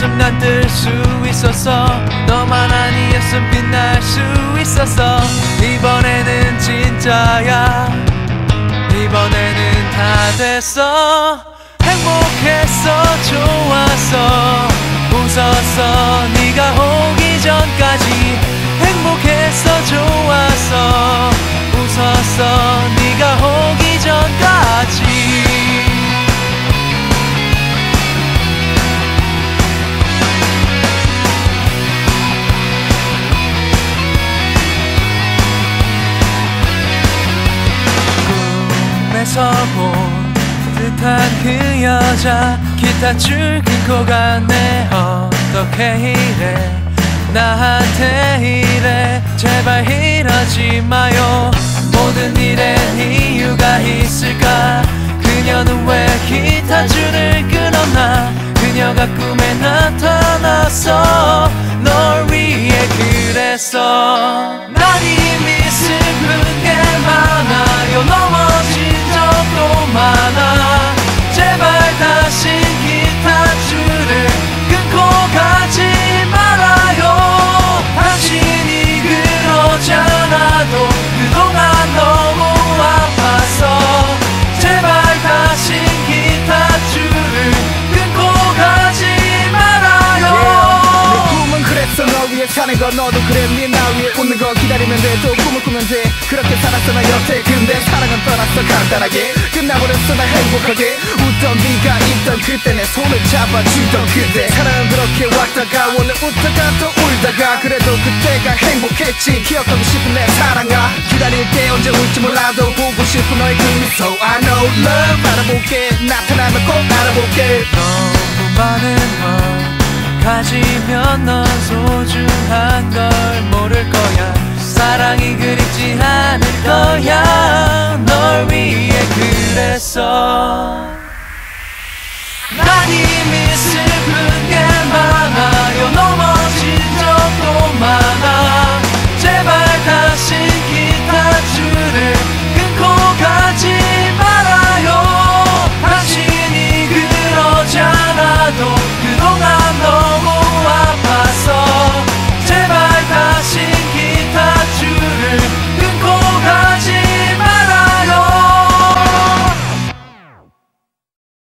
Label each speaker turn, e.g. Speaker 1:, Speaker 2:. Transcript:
Speaker 1: 아니었음 난 뜰 수 있었어. 너만 아니었음 빛날 수 있었어. 이번에는 진짜야. 이번에는 다 됐어. 행복했어. 좋았어. 웃었어. 네가 오기 전까지. 행복했어. 좋았어. 웃었어. 네가 오기 전까지. 꿈에서 본 듯한 그 여자 기타 줄 끊고 가네. 어떻게 이래 나한테 이래. 제발 이러지 마요. 모든 일엔 이유가 있을까. 그녀는 왜 기타 줄을 끊었나. 그녀가 꿈에 나타났어. 널 위해 그랬어. 난 이미 슬픈 게 많아요. 넘어진 적도 많아. 제발 다시 기타 줄을 끊고 가지 말아요. 당신이 그러지 않아도 그동안 너무 아팠어. 제발 다시 기타 줄을 끊고 가지 말아요.
Speaker 2: 내 꿈은 그랬어. 너 위해 사는 거. 너도 그랬니. 나 위해 웃는 거 기다리면 돼. 또 꿈을 꾸면 돼. 그렇게 살았어 나 여태. 근데 사랑은 떠났어. 간단하게 끝나버렸어. 나 행복하게 웃던 네가 있던 그때 내 손을 잡아주던 그대. 사랑은 그렇게 왔다가 오늘 웃다가 또 울다가 그래도 그때가 행복했지. 기억하고 싶은 내 사랑아. 기다릴 때 언제 올지 몰라도 보고 싶은 너의 그 미소. I know love. 알아볼게. 나타나면 꼭 알아볼게.
Speaker 1: 너무 많은 걸 가지면 넌 소중한 걸 모를 거야. 사랑이 그립지 않을 거야.